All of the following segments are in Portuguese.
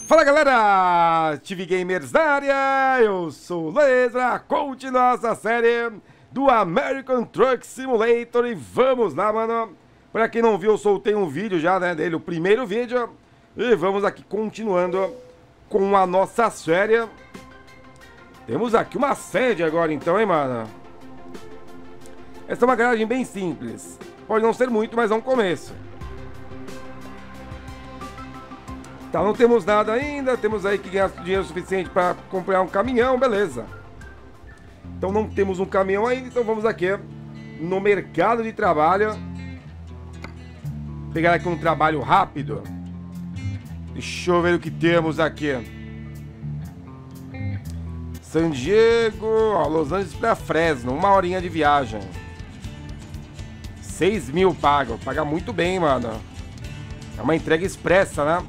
Fala galera, TV Gamers na área, eu sou o Lesra, continua essa série do American Truck Simulator e vamos lá, mano. Pra quem não viu, eu soltei um vídeo já, né, dele, o primeiro vídeo. E vamos aqui continuando com a nossa série. Temos aqui uma sede agora então, hein, mano. Essa é uma garagem bem simples, pode não ser muito, mas é um começo. Tá, não temos nada ainda, temos aí que ganhar dinheiro suficiente para comprar um caminhão, beleza. Então não temos um caminhão ainda, então vamos aqui no mercado de trabalho. Pegar aqui um trabalho rápido. Deixa eu ver o que temos aqui. San Diego, ó, Los Angeles para Fresno, 1 horinha de viagem. 6 mil paga, paga muito bem, mano. É uma entrega expressa, né?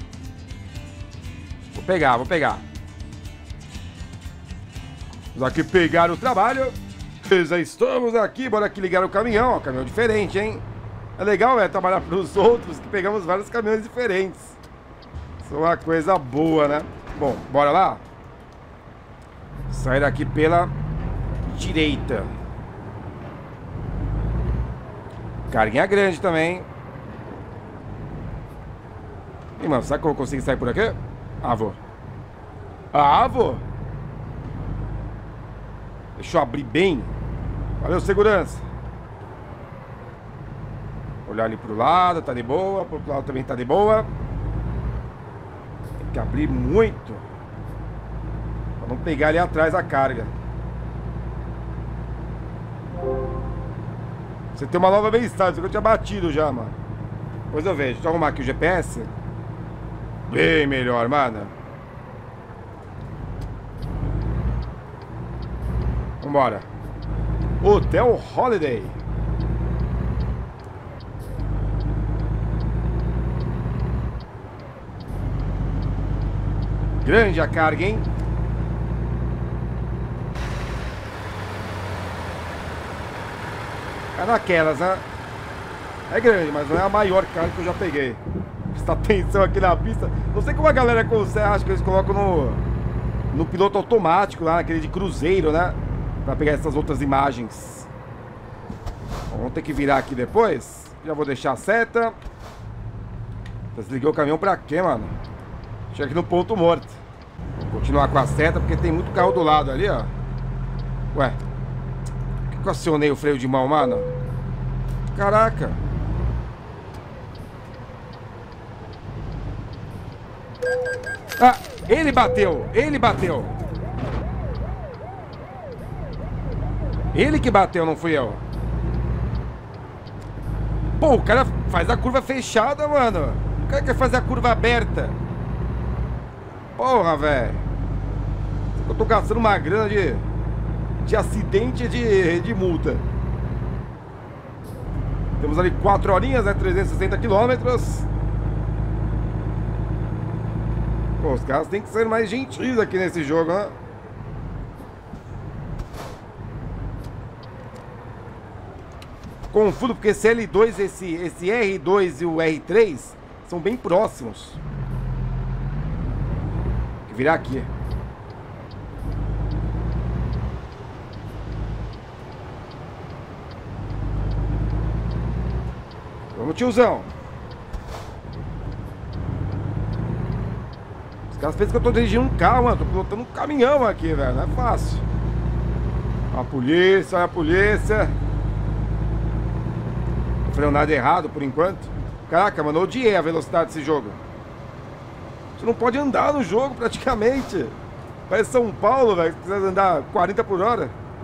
Vou pegar. Vamos aqui pegar o trabalho. Já estamos aqui, bora aqui ligar o caminhão. Ó, caminhão diferente, hein? É legal, trabalhar para os outros, que pegamos vários caminhões diferentes. Isso é uma coisa boa, né? Bom, bora lá. Sair daqui pela direita. Carguinha grande também. E, mano, será que eu consigo sair por aqui? Ah, vou. Ah, vou. Deixa eu abrir bem. Valeu, segurança. Olhar ali pro lado, tá de boa. Pro outro lado também tá de boa. Tem que abrir muito pra não pegar ali atrás a carga. Você tem uma nova bem-estar, isso que eu tinha batido já, mano. Depois eu vejo. Deixa eu arrumar aqui o GPS. Bem melhor, mano. Vambora. Hotel Holiday. Grande a carga, hein? É daquelas, né? É grande, mas não é a maior carga que eu já peguei. Presta atenção aqui na pista. Não sei como a galera consegue, acho que eles colocam no piloto automático lá, naquele de cruzeiro, né? Pra pegar essas outras imagens. Bom, vamos ter que virar aqui depois. Já vou deixar a seta. Desliguei o caminhão pra quê, mano? Chega aqui no ponto morto. Vou continuar com a seta porque tem muito carro do lado ali, ó. Ué, por que eu acionei o freio de mão, mano? Caraca. Ah, ele bateu. Ele que bateu, não fui eu. Pô, o cara faz a curva fechada, mano. O cara quer fazer a curva aberta. Porra, velho. Eu tô gastando uma grana de acidente de multa. Temos ali 4 horinhas, né? 360 quilômetros. Pô, os caras têm que ser mais gentis aqui nesse jogo, né? Confundo porque esse L2, esse R2 e o R3 são bem próximos. Tem que virar aqui. Vamos, tiozão. Os caras pensam que eu tô dirigindo um carro, mano. Tô pilotando um caminhão aqui, velho. Não é fácil. Olha a polícia. Não falei nada errado por enquanto. Caraca, mano, eu odiei a velocidade desse jogo. Você não pode andar no jogo praticamente. Parece São Paulo, velho. Precisa andar 40 por hora.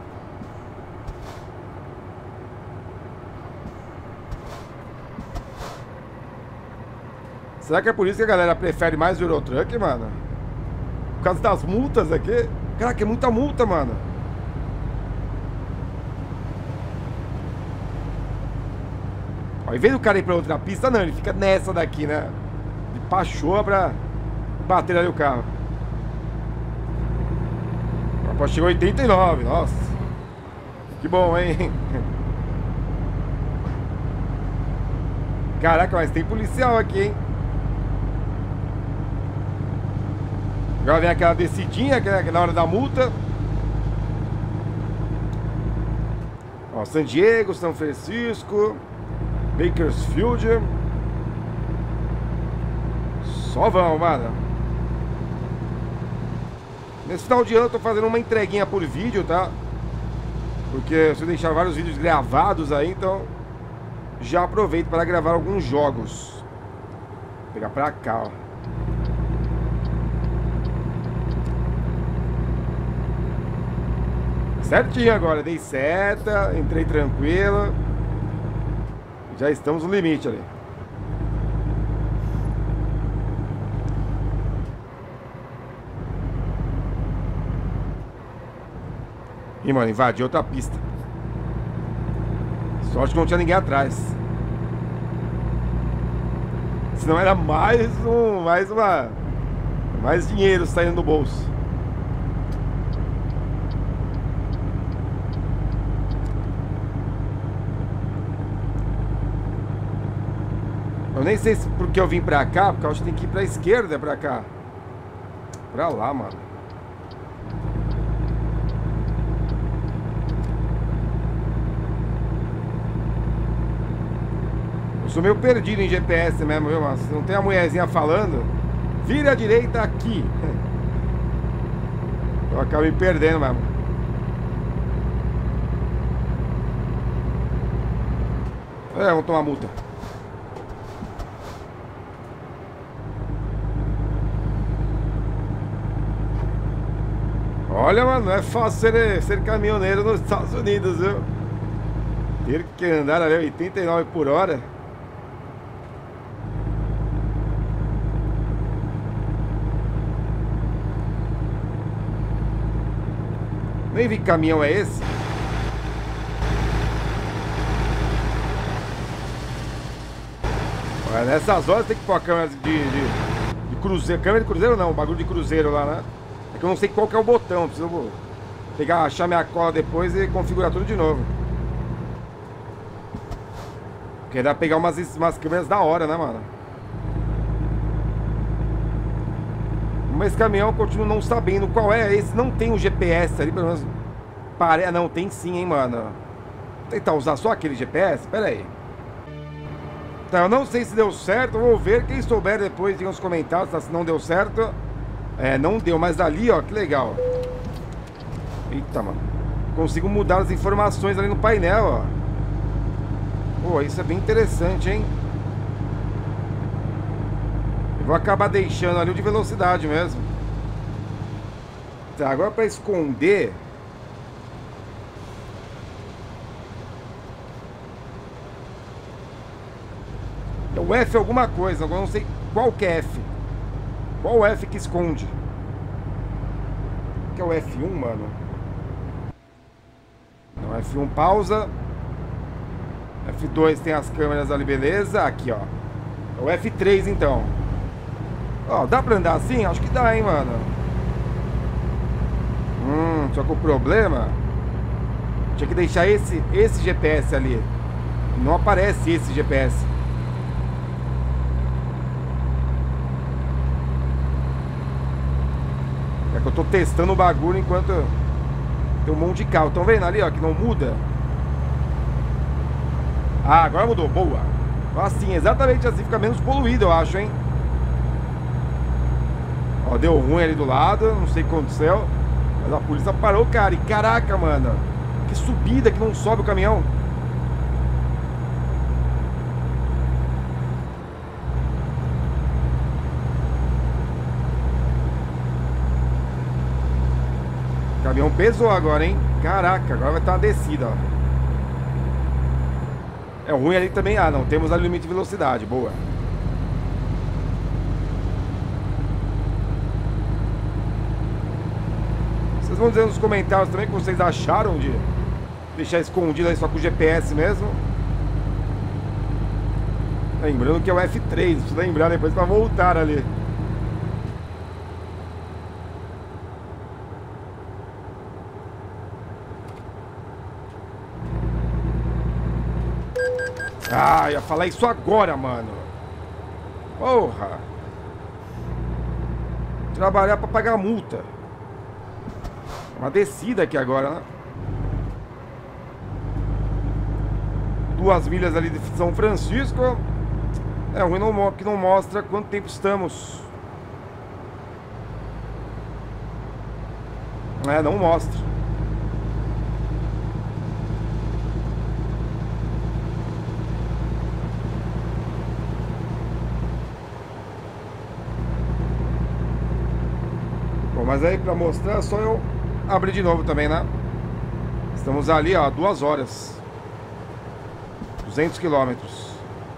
Será que é por isso que a galera prefere mais o Eurotruck, mano? Por causa das multas aqui? Caraca, é muita multa, mano. Ó, em vez do cara ir pra outra pista, não, ele fica nessa daqui, né? De pachoa pra bater ali o carro. Ó, chegou 89, nossa. Que bom, hein? Caraca, mas tem policial aqui, hein? Agora vem aquela descidinha, que é na hora da multa. Ó, San Diego, São Francisco, Bakersfield. Só vão, mano. Nesse final de ano eu tô fazendo uma entreguinha por vídeo, tá? Porque se eu deixar vários vídeos gravados aí, então já aproveito para gravar alguns jogos. Vou pegar pra cá, ó. Certinho agora, dei seta, entrei tranquilo. Já estamos no limite ali. Ih, mano, invadi outra pista. Sorte que não tinha ninguém atrás. Senão era mais dinheiro saindo do bolso. Eu nem sei se porque eu vim pra cá, porque eu acho que tem que ir pra esquerda pra cá. Pra lá, mano. Eu sou meio perdido em GPS mesmo, viu, mano? Se não tem a mulherzinha falando, vira à direita aqui. Eu acabo me perdendo mesmo. Vamos tomar multa. Olha, mano, não é fácil ser caminhoneiro nos Estados Unidos, viu? Ter que andar ali 89 por hora. Nem vi que caminhão é esse. Olha, nessas horas tem que pôr a câmera de cruzeiro. Câmera de cruzeiro não, bagulho de cruzeiro lá, né? É que eu não sei qual que é o botão. Preciso pegar, achar minha cola depois e configurar tudo de novo. Porque dá pra pegar umas câmeras da hora, né, mano? Mas esse caminhão eu continuo não sabendo qual é. Esse não tem o GPS ali, pelo menos. Não, tem sim, hein, mano. Vou tentar usar só aquele GPS? Pera aí. Tá, eu não sei se deu certo. Vou ver. Quem souber depois, diga nos comentários, tá? Se não deu certo. É, não deu, mas ali, ó, que legal. Eita, mano. Consigo mudar as informações ali no painel, ó. Pô, isso é bem interessante, hein? Eu vou acabar deixando ali o de velocidade mesmo. Tá, agora pra esconder. O F é alguma coisa, agora não sei qual que é F. Qual o F que esconde? Que é o F1, mano? Não, F1 pausa. F2 tem as câmeras ali, beleza. Aqui, ó. É o F3, então. Ó, dá pra andar assim? Acho que dá, hein, mano. Só que o problema... Tinha que deixar esse GPS ali. Não aparece esse GPS. É que eu tô testando o bagulho enquanto tem um monte de carro. Estão vendo ali, ó, que não muda? Ah, agora mudou, boa. Assim, exatamente assim, fica menos poluído, eu acho, hein? Ó, deu ruim ali do lado, não sei o que aconteceu. Mas a polícia parou o cara. E caraca, mano, que subida que não sobe o caminhão. O caminhão pesou agora, hein? Caraca, agora vai estar uma descida, ó. É ruim ali também. Ah, não, temos ali o limite de velocidade, boa. Vocês vão dizer nos comentários também o que vocês acharam de deixar escondido aí só com o GPS mesmo. Lembrando que é o F3, preciso lembrar depois pra voltar ali. Ah, ia falar isso agora, mano. Porra. trabalhar pra pagar multa. Uma descida aqui agora, né? 2 milhas ali de São Francisco. É ruim que não mostra quanto tempo estamos. É, não mostra. Bom, mas aí pra mostrar, só eu abrir de novo também, né? Estamos ali, ó, 2 horas. 200 quilômetros.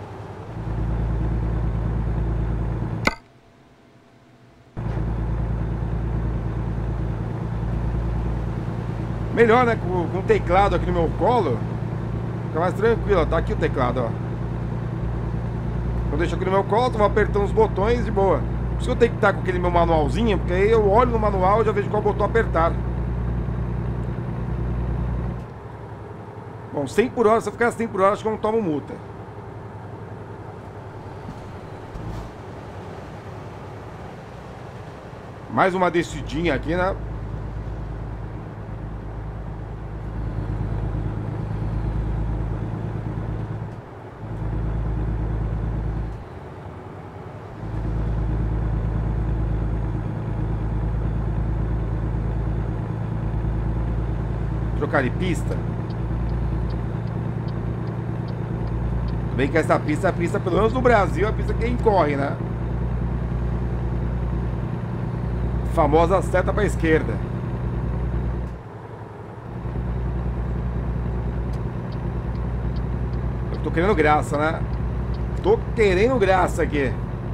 Melhor, né? Com o teclado aqui no meu colo, fica mais tranquilo, ó. Tá aqui o teclado, ó. Eu deixo aqui no meu colo, tô apertando os botões de boa. Por isso que eu tenho que estar com aquele meu manualzinho, porque aí eu olho no manual e já vejo qual botão apertar. Bom, 100 por hora, se eu ficar 100 por hora, acho que eu não tomo multa. Mais uma descidinha aqui, né? Trocar de pista. Tudo bem que essa pista é a pista, pelo menos no Brasil, é a pista que quem corre, né? Famosa seta pra esquerda. Eu tô querendo graça, né? Tô querendo graça aqui.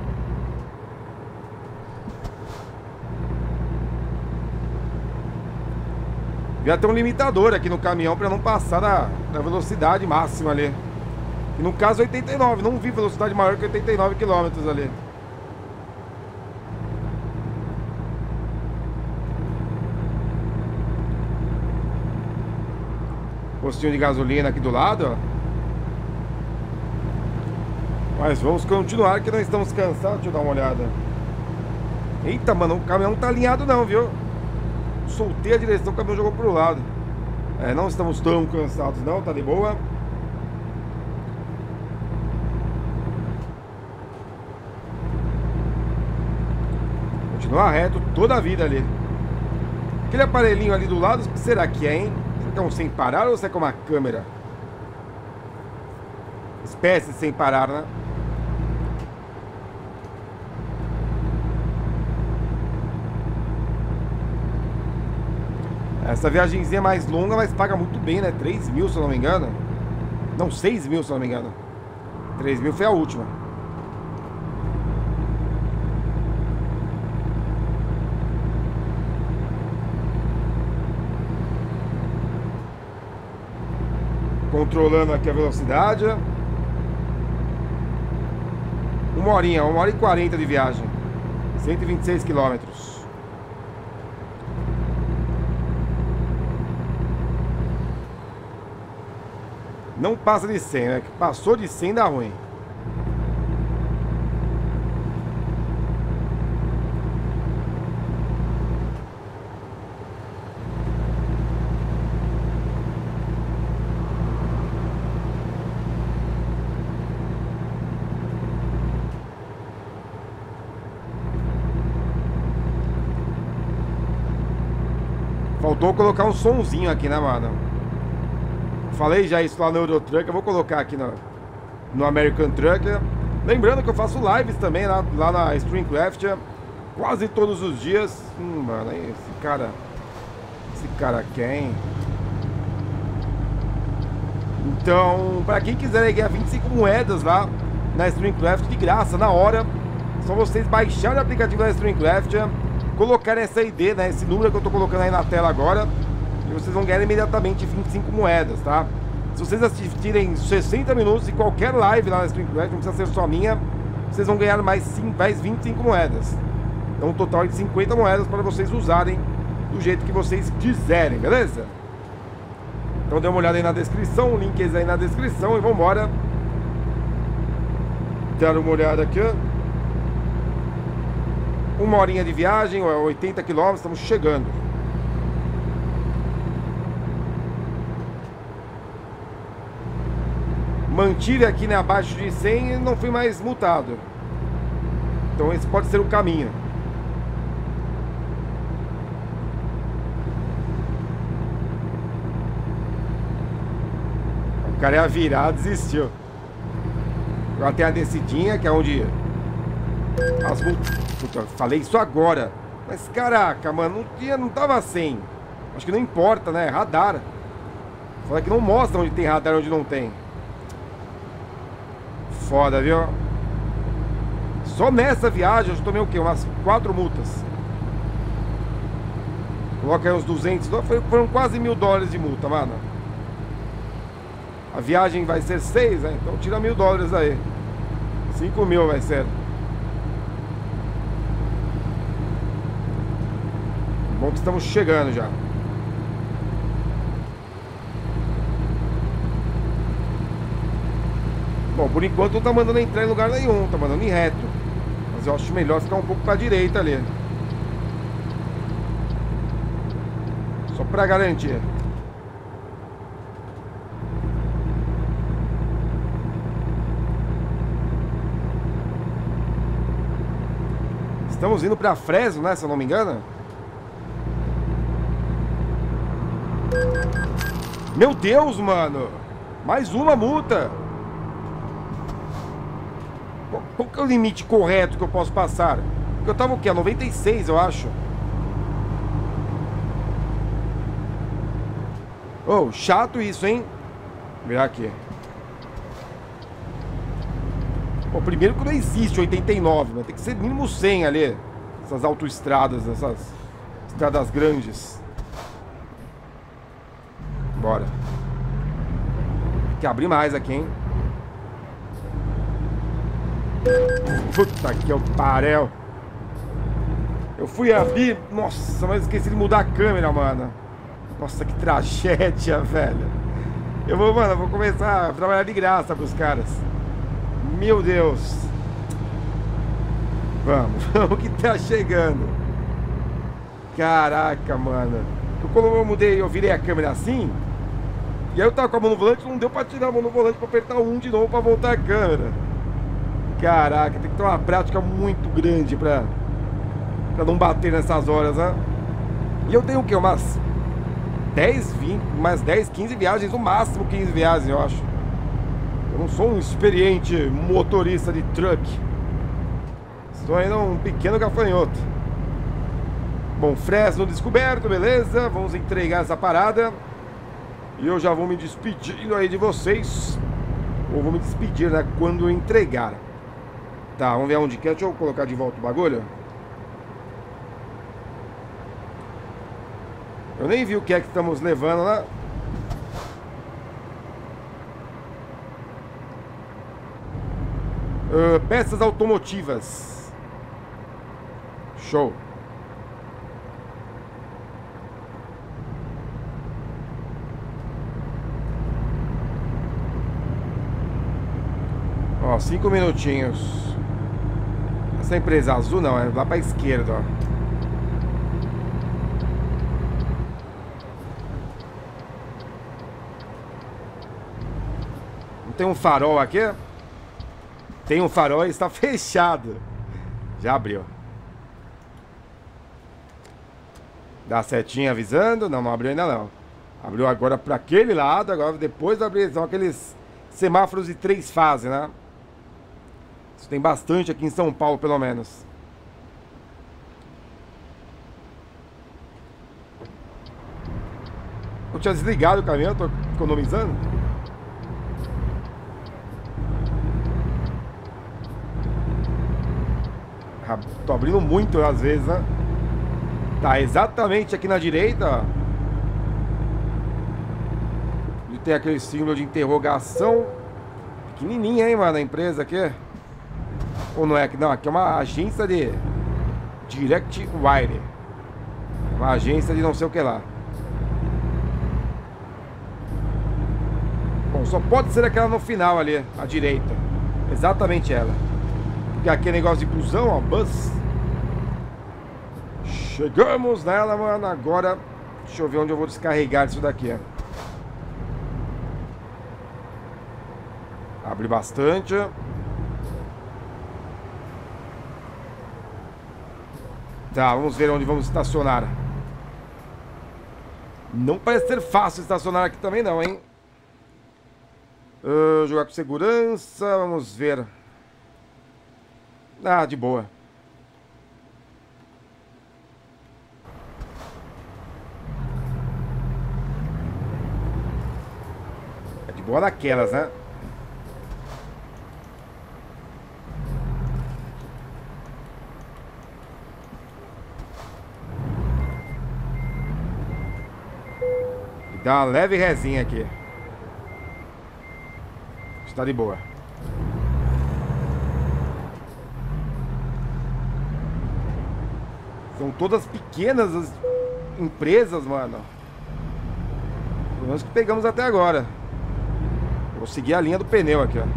Devia ter um limitador aqui no caminhão para não passar da velocidade máxima ali. E no caso 89, não vi velocidade maior que 89 km ali. Postinho de gasolina aqui do lado, ó. Mas vamos continuar que nós estamos cansados. Deixa eu dar uma olhada. Eita, mano, o caminhão não tá alinhado não, viu? Soltei a direção, o caminhão jogou pro lado. É, não estamos tão cansados não, tá de boa. Continuar reto toda a vida ali. Aquele aparelhinho ali do lado, o que será que é, hein? Será que é um sem parar ou será que é uma câmera? Espécie sem parar, né? Essa viagemzinha é mais longa, mas paga muito bem, né? 3 mil, se eu não me engano. Não, 6 mil, se eu não me engano. 3 mil foi a última. Controlando aqui a velocidade. 1 horinha, 1 hora e 40 de viagem. 126 quilômetros. Não passa de 100, né? Passou de 100 dá ruim. Faltou colocar um sonzinho aqui, né, mano? Falei já isso lá no Eurotruck. Eu vou colocar aqui no American Truck. Lembrando que eu faço lives também lá na Streamcraft quase todos os dias. Mano, esse cara quem? Então, pra quem quiser ganhar 25 moedas lá na Streamcraft de graça, na hora, só vocês baixarem o aplicativo da Streamcraft, colocarem essa ID, né, esse número que eu tô colocando aí na tela agora, e vocês vão ganhar imediatamente 25 moedas, tá? Se vocês assistirem 60 minutos de qualquer live lá na Streamcraft, não precisa ser só minha, vocês vão ganhar mais 25 moedas. Então um total de 50 moedas para vocês usarem do jeito que vocês quiserem, beleza? Então dê uma olhada aí na descrição, links aí na descrição e vambora. Dar uma olhada aqui, ó. Uma horinha de viagem, 80 quilômetros, estamos chegando. Mantive aqui, né, abaixo de 100 e não fui mais multado. Então esse pode ser o caminho. O cara ia virar, desistiu. Agora tem a descidinha, que é onde as multas... Puta, falei isso agora. Mas caraca, mano, não tava 100. Acho que não importa, né? Radar. Fala que não mostra onde tem radar e onde não tem. Foda, viu? Só nessa viagem eu já tomei o quê? Umas 4 multas. Coloca aí uns 200. Foram quase $1.000 de multa, mano. A viagem vai ser 6, né? Então tira $1.000 aí. 5.000 vai ser. Bom que estamos chegando já. Bom, por enquanto não tá mandando entrar em lugar nenhum, tá mandando em reto. Mas eu acho melhor ficar um pouco pra direita ali. Só pra garantir. Estamos indo pra Fresno, né, se eu não me engano. Meu Deus, mano. Mais uma multa. Qual que é o limite correto que eu posso passar? Porque eu tava o quê? A 96, eu acho. Oh, chato isso, hein? Vou virar aqui. Bom, primeiro que não existe 89, mas tem que ser mínimo 100 ali. Essas autoestradas, essas estradas grandes. Bora. Tem que abrir mais aqui, hein? Puta que pariu. Eu fui abrir. Nossa, mas esqueci de mudar a câmera, mano. Nossa, que tragédia, velho. Mano, eu vou começar a trabalhar de graça pros caras. Meu Deus. Vamos que tá chegando. Caraca, mano. Quando eu mudei, eu virei a câmera assim. E aí eu tava com a mão no volante, não deu pra tirar a mão no volante pra apertar o 1 de novo pra voltar a câmera. Caraca, tem que ter uma prática muito grande pra não bater nessas horas, né? E eu tenho o quê? Umas 10, 20, umas 10, 15 viagens, no máximo 15 viagens, eu acho. Eu não sou um experiente motorista de truck. Estou ainda um pequeno gafanhoto. Bom, Fresno descoberto, beleza? Vamos entregar essa parada. E eu já vou me despedindo aí de vocês. Ou vou me despedir, né, quando eu entregar. Tá, vamos ver onde que é. Deixa eu colocar de volta o bagulho. Eu nem vi o que é que estamos levando lá. Peças automotivas. Show. Ó, 5 minutinhos. Essa empresa azul não, é lá pra esquerda, ó. Não tem um farol aqui? Tem um farol e está fechado. Já abriu. Dá a setinha avisando. Não, não abriu ainda não. Abriu agora para aquele lado. Agora depois da abrir, são aqueles semáforos de 3 fases, né? Isso tem bastante aqui em São Paulo, pelo menos. Eu tinha desligado o caminhão, tô economizando. Tô abrindo muito às vezes, né? Tá exatamente aqui na direita, ó. E tem aquele símbolo de interrogação. Pequenininha, hein, mano, a empresa aqui. Ou não é aqui? Não, aqui é uma agência de Direct Wire. Uma agência de não sei o que lá. Bom, só pode ser aquela no final ali, à direita. Exatamente ela. Porque aqui é negócio de busão, ó, bus. Chegamos nela, mano. Agora, deixa eu ver onde eu vou descarregar isso daqui. Abre bastante. Tá, vamos ver onde vamos estacionar. Não parece ser fácil estacionar aqui também não, hein? Jogar com segurança, vamos ver. Ah, de boa. É de boa naquelas, né? E dá uma leve resinha aqui. Está de boa. São todas pequenas as empresas, mano. Pelo menos que pegamos até agora. Vou seguir a linha do pneu aqui, ó.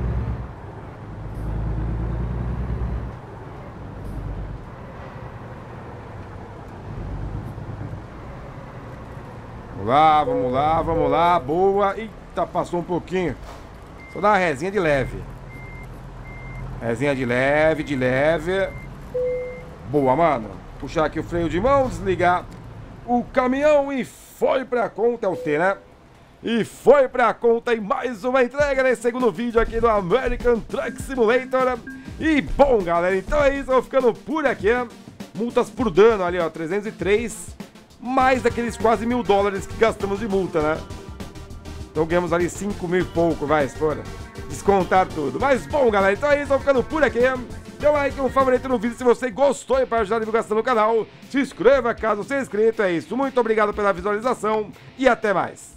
Vamos lá, vamos lá, vamos lá. Boa. Eita, passou um pouquinho. Só dar uma resinha de leve. Resinha de leve, de leve. Boa, mano. Puxar aqui o freio de mão, desligar o caminhão e foi pra conta, é o T, né? E foi pra conta em mais uma entrega nesse segundo vídeo aqui do American Truck Simulator. E bom, galera, então é isso, eu vou ficando por aqui. Multas por dano ali, ó, 303. Mais daqueles quase $1000 que gastamos de multa, né? Então ganhamos ali 5 mil e pouco, vai, espora. Descontar tudo. Mas bom, galera, então é isso, eu vou ficando por aqui. Dê um like, um favorito no vídeo se você gostou e para ajudar a divulgação do canal. Se inscreva caso seja inscrito, é isso. Muito obrigado pela visualização e até mais.